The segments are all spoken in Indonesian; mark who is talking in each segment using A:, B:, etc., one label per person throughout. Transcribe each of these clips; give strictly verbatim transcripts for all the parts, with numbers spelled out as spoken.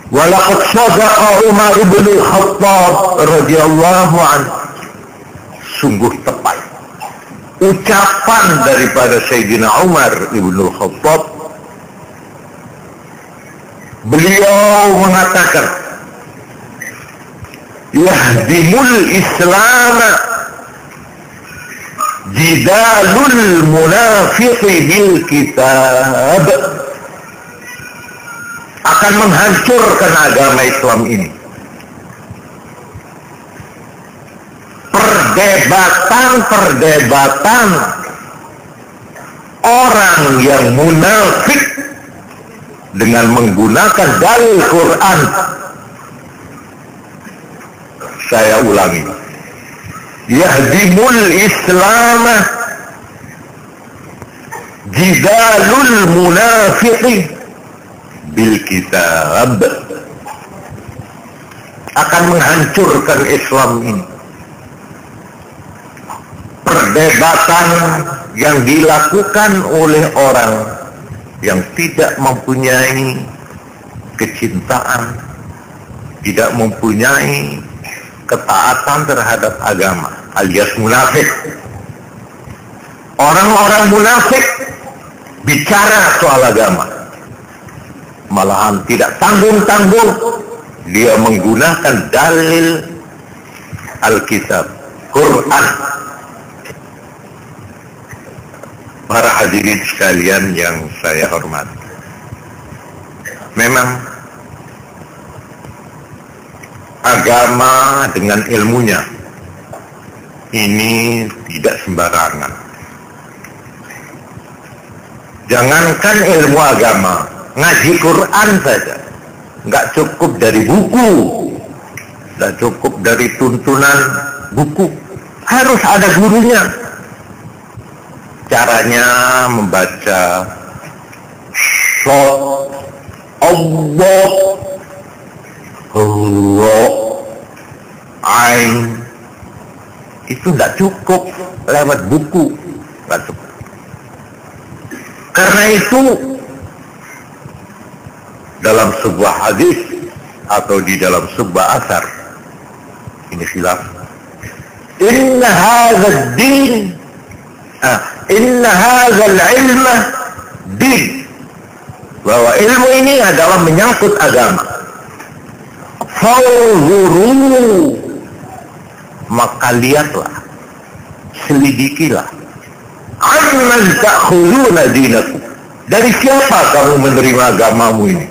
A: Walaqad sadaqa Umar bin Khattab radhiyallahu anhu. Sungguh tepat ucapan daripada Sayyidina Umar bin Khattab. Beliau mengatakan, yahdimul Islam jidalul munafiqi bil kitab. Akan menghancurkan agama Islam ini perdebatan-perdebatan orang yang munafik dengan menggunakan dalil Quran. Saya ulangi, yahdimul Islam jidalul munafiqi bil kitab. Akan menghancurkan Islam ini perdebatan yang dilakukan oleh orang yang tidak mempunyai kecintaan, tidak mempunyai ketaatan terhadap agama, alias munafik. Orang-orang munafik bicara soal agama, malahan tidak tanggung-tanggung dia menggunakan dalil Alkitab, Quran. Para hadirin sekalian yang saya hormati, memang agama dengan ilmunya ini tidak sembarangan. Jangankan ilmu agama, ngaji Quran saja nggak cukup dari buku, nggak cukup dari tuntunan buku, harus ada gurunya. Caranya membaca Shod Allah Allah Ain, itu nggak cukup lewat buku, nggak cukup. Karena itu dalam sebuah hadis atau di dalam sebuah asar ini khilaf, inna hadzal din ah, inna hadzal ilma din, bahwa ilmu ini adalah menyangkut agama. Fawzuru, maka lihatlah, selidikilah, amman ta'khuduna dinakum, dari siapa kamu menerima agamamu ini.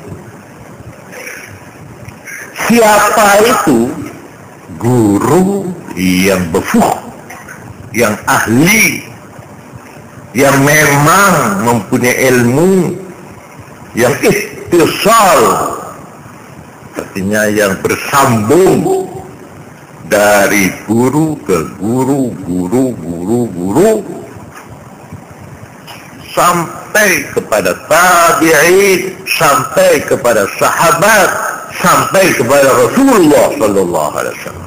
A: Siapa itu guru yang befuh, yang ahli, yang memang mempunyai ilmu, yang ittisal, artinya yang bersambung dari guru ke guru, guru, guru, guru, sampai kepada tabi'in, sampai kepada sahabat, sampai kepada Rasulullah sallallahu alaihi wasallam.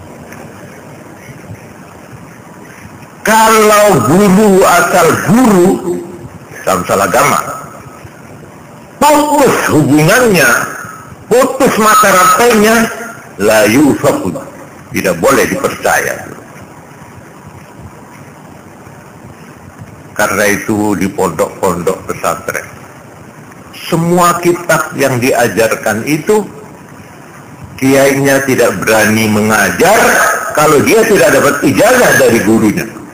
A: Kalau guru asal guru dalam salah agama, putus hubungannya, putus mata rantainya, la yusaf, tidak boleh dipercaya. Karena itu di pondok-pondok pesantren, semua kitab yang diajarkan itu, kiainya tidak berani mengajar kalau dia tidak dapat ijazah dari gurunya.